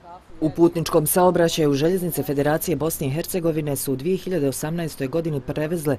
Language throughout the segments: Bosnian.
U putničkom saobraćaju željeznice Federacije Bosne i Hercegovine su u 2018. godini prevezle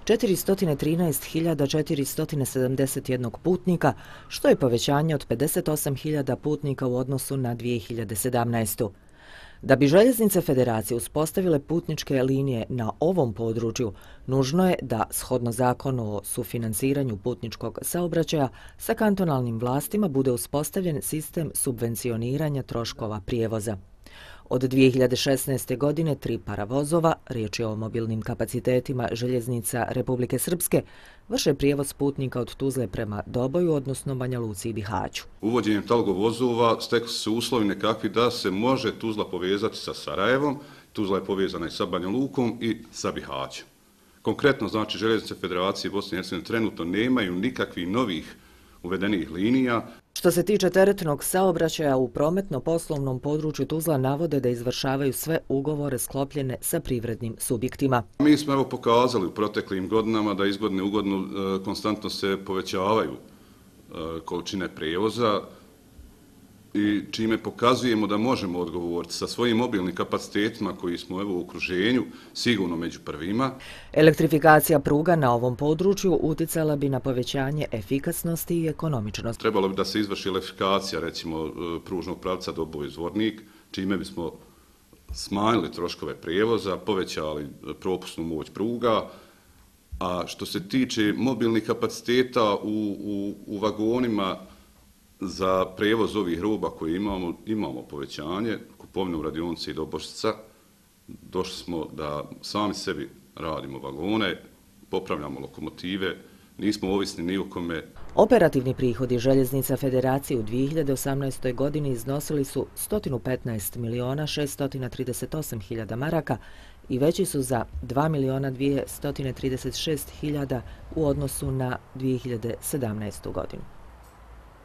413.471 putnika, što je povećanje od 58.000 putnika u odnosu na 2017. Da bi željeznice Federacije uspostavile putničke linije na ovom području, nužno je da, shodno zakonu o sufinansiranju putničkog saobraćaja, sa kantonalnim vlastima bude uspostavljen sistem subvencioniranja troškova prijevoza. Od 2016. godine 3 paravozova, riječ je o mobilnim kapacitetima željeznica Republike Srpske, vrše prijevoz putnika od Tuzle prema Doboju, odnosno Banja Luci i Bihaću. Uvođenjem talgo vozova stekli su se uslovi nekakvi da se može Tuzla povezati sa Sarajevom, Tuzla je povezana i sa Banja Lukom i sa Bihaćem. Konkretno, znači, željeznice Federacije Bosne i Hercegovine trenutno nemaju nikakvih novih uvedenih linija. Što se tiče teretnog saobraćaja, u prometno-poslovnom području Tuzla navode da izvršavaju sve ugovore sklopljene sa privrednim subjektima. Mi smo evo pokazali u proteklim godinama da iz godine u godinu konstantno se povećavaju količine prijevoza i čime pokazujemo da možemo odgovoriti sa svojim mobilnim kapacitetima koji smo evo u okruženju sigurno među prvima. Elektrifikacija pruga na ovom području uticala bi na povećanje efikasnosti i ekonomičnosti. Trebalo bi da se izvrši elektrifikacija, recimo, pružnog pravca Doboj-Zvornik, čime bismo smanjili troškove prijevoza, povećali propusnu moć pruga. A što se tiče mobilnih kapaciteta u vagonima za prevoz ovih roba koje imamo povećanje, kupovine u radionici do Bošca, došli smo da sami sebi radimo vagone, popravljamo lokomotive, nismo ovisni ni o kome. Operativni prihodi željeznica Federacije u 2018. godini iznosili su 115.638.000 maraka i veći su za 2.236.000 u odnosu na 2017. godinu.